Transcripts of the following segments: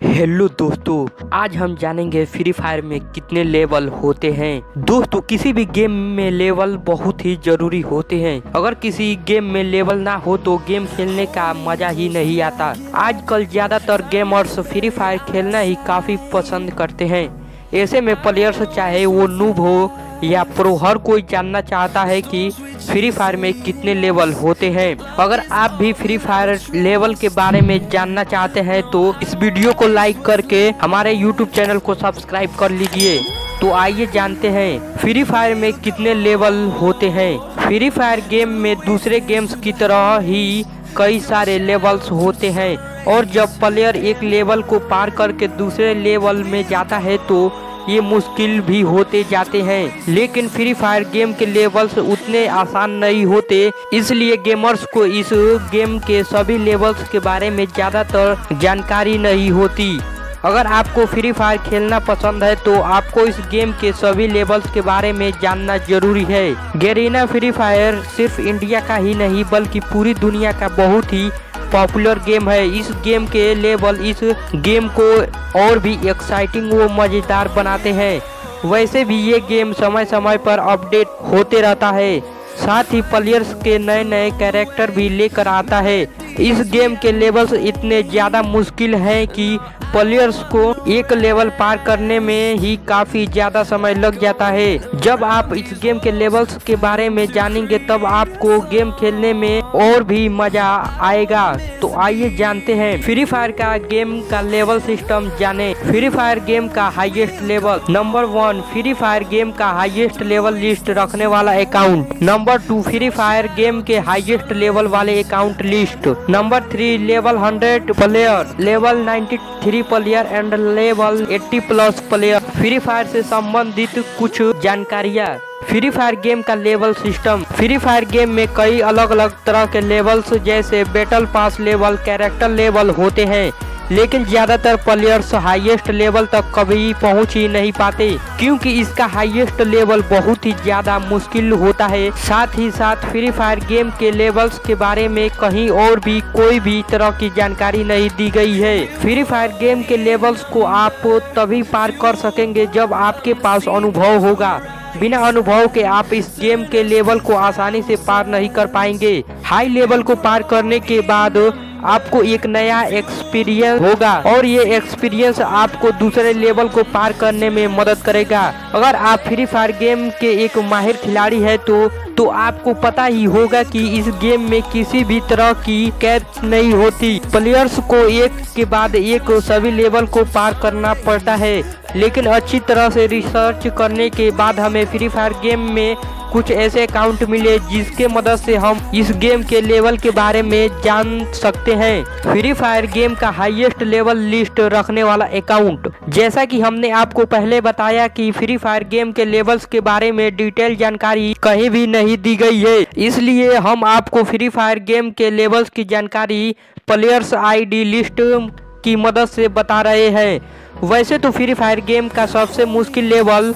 Hello दोस्तों, आज हम जानेंगे फ्री फायर में कितने लेवल होते हैं। दोस्तों, किसी भी गेम में लेवल बहुत ही जरूरी होते हैं। अगर किसी गेम में लेवल ना हो तो गेम खेलने का मजा ही नहीं आता। आजकल ज्यादातर गेमर्स फ्री फायर खेलना ही काफी पसंद करते हैं। ऐसे में प्लेयर्स चाहे वो नूब हो या प्रो, हर कोई जानना चाहता है कि फ्री फायर में कितने लेवल होते हैं। अगर आप भी फ्री फायर लेवल के बारे में जानना चाहते हैं तो इस वीडियो को लाइक करके हमारे यूट्यूब चैनल को सब्सक्राइब कर लीजिए। तो आइए जानते हैं फ्री फायर में कितने लेवल होते हैं। फ्री फायर गेम में दूसरे गेम्स की तरह ही कई सारे लेवल्स होते हैं और जब प्लेयर एक लेवल को पार करके दूसरे लेवल में जाता है तो ये मुश्किल भी होते जाते हैं। लेकिन फ्री फायर गेम के लेवल्स उतने आसान नहीं होते, इसलिए गेमर्स को इस गेम के सभी लेवल्स के बारे में ज़्यादातर जानकारी नहीं होती। अगर आपको फ्री फायर खेलना पसंद है तो आपको इस गेम के सभी लेवल्स के बारे में जानना जरूरी है। गैरीना फ्री फायर सिर्फ इंडिया का ही नहीं बल्कि पूरी दुनिया का बहुत ही पॉपुलर गेम है। इस गेम के लेवल इस गेम को और भी एक्साइटिंग व मजेदार बनाते हैं। वैसे भी ये गेम समय समय पर अपडेट होते रहता है, साथ ही प्लेयर्स के नए नए कैरेक्टर भी लेकर आता है। इस गेम के लेवल्स इतने ज़्यादा मुश्किल हैं कि प्लेयर्स को एक लेवल पार करने में ही काफ़ी ज़्यादा समय लग जाता है। जब आप इस गेम के लेवल्स के बारे में जानेंगे तब आपको गेम खेलने में और भी मज़ा आएगा। तो आइए जानते हैं फ्री फायर का गेम का लेवल सिस्टम जाने। फ्री फायर गेम का highest level. Number 1, Free Fire game का हाईएस्ट लेवल लिस्ट रखने वाला account. Number 2, Free Fire game के हाईएस्ट लेवल वाले account list. Number 3, level 100 player, level 93 player and level 80+ player. Free Fire से संबंधित कुछ जानकारियाँ। फ्री फायर गेम का level system. Free Fire game में कई अलग अलग तरह के लेवल्स जैसे battle pass level, character level होते हैं, लेकिन ज्यादातर प्लेयर्स हाईएस्ट लेवल तक कभी पहुंच ही नहीं पाते क्योंकि इसका हाईएस्ट लेवल बहुत ही ज्यादा मुश्किल होता है। साथ ही साथ फ्री फायर गेम के लेवल्स के बारे में कहीं और भी कोई भी तरह की जानकारी नहीं दी गई है। फ्री फायर गेम के लेवल्स को आप तभी पार कर सकेंगे जब आपके पास अनुभव होगा। बिना अनुभव के आप इस गेम के लेवल को आसानी से पार नहीं कर पाएंगे। हाई लेवल को पार करने के बाद आपको एक नया एक्सपीरियंस होगा और ये एक्सपीरियंस आपको दूसरे लेवल को पार करने में मदद करेगा। अगर आप फ्री फायर गेम के एक माहिर खिलाड़ी है तो आपको पता ही होगा कि इस गेम में किसी भी तरह की कैद नहीं होती। प्लेयर्स को एक के बाद एक सभी लेवल को पार करना पड़ता है, लेकिन अच्छी तरह से रिसर्च करने के बाद हमें फ्री फायर गेम में कुछ ऐसे अकाउंट मिले जिसके मदद से हम इस गेम के लेवल के बारे में जान सकते हैं। फ्री फायर गेम का हाईएस्ट लेवल लिस्ट रखने वाला अकाउंट। जैसा कि हमने आपको पहले बताया कि फ्री फायर गेम के लेवल्स के बारे में डिटेल जानकारी कहीं भी नहीं दी गई है, इसलिए हम आपको फ्री फायर गेम के लेवल्स की जानकारी प्लेयर्स आईडी लिस्ट की मदद से बता रहे हैं। वैसे तो फ्री फायर गेम का सबसे मुश्किल लेवल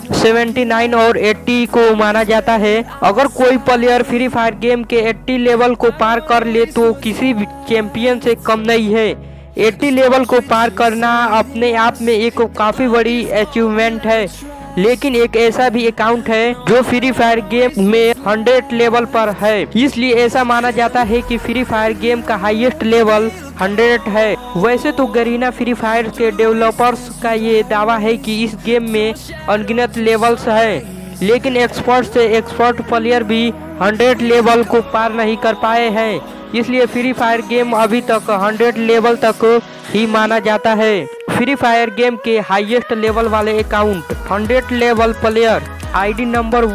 79 और 80 को माना जाता है। अगर कोई प्लेयर फ्री फायर गेम के 80 लेवल को पार कर ले तो किसी भी चैंपियन से कम नहीं है। 80 लेवल को पार करना अपने आप में एक काफ़ी बड़ी अचीवमेंट है, लेकिन एक ऐसा भी अकाउंट है जो फ्री फायर गेम में 100 लेवल पर है, इसलिए ऐसा माना जाता है कि फ्री फायर गेम का हाईएस्ट लेवल 100 है। वैसे तो गैरीना फ्री फायर के डेवलपर्स का ये दावा है कि इस गेम में अनगिनत लेवल्स हैं, लेकिन एक्सपर्ट से एक्सपर्ट प्लेयर भी 100 लेवल को पार नहीं कर पाए हैं, इसलिए फ्री फायर गेम अभी तक 100 लेवल तक ही माना जाता है। फ्री फायर गेम के हाईएस्ट लेवल वाले account. 100 level player. ID number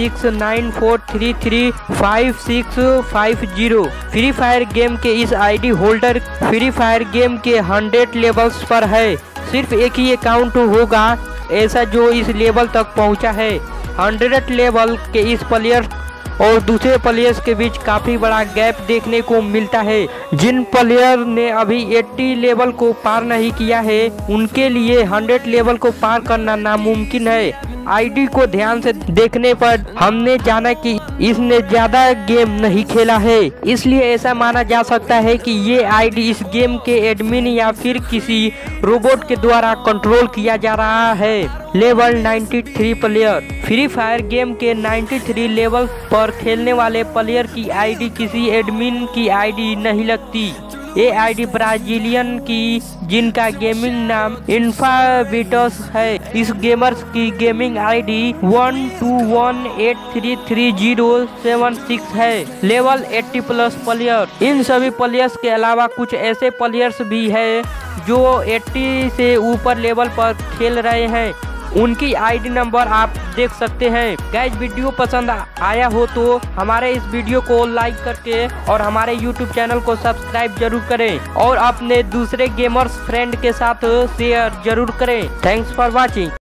1694335650। Free Fire game के इस ID holder Free Fire game के 100 लेवल्स पर है। सिर्फ एक ही अकाउंट होगा ऐसा जो इस लेवल तक पहुंचा है। 100 लेवल के इस प्लेयर और दूसरे प्लेयर्स के बीच काफ़ी बड़ा गैप देखने को मिलता है। जिन प्लेयर ने अभी 80 लेवल को पार नहीं किया है उनके लिए 100 लेवल को पार करना नामुमकिन है। आईडी को ध्यान से देखने पर हमने जाना कि इसने ज्यादा गेम नहीं खेला है, इसलिए ऐसा माना जा सकता है कि ये आईडी इस गेम के एडमिन या फिर किसी रोबोट के द्वारा कंट्रोल किया जा रहा है। Level 93 player. Free Fire game के 93 लेवल पर खेलने वाले प्लेयर की आईडी किसी एडमिन की आईडी नहीं लगती। ये आईडी ब्राजीलियन की जिनका गेमिंग नाम इन्फाबिटस है। इस गेमर्स की गेमिंग आईडी 1218333076 है। Level 80 plus player. इन सभी प्लेयर्स के अलावा कुछ ऐसे प्लेयर्स भी है जो 80 से ऊपर लेवल पर खेल रहे हैं, उनकी आईडी नंबर आप देख सकते हैं। गाइस, वीडियो पसंद आया हो तो हमारे इस वीडियो को लाइक करके और हमारे यूट्यूब चैनल को सब्सक्राइब जरूर करें और अपने दूसरे गेमर्स फ्रेंड के साथ शेयर जरूर करें। Thanks for watching.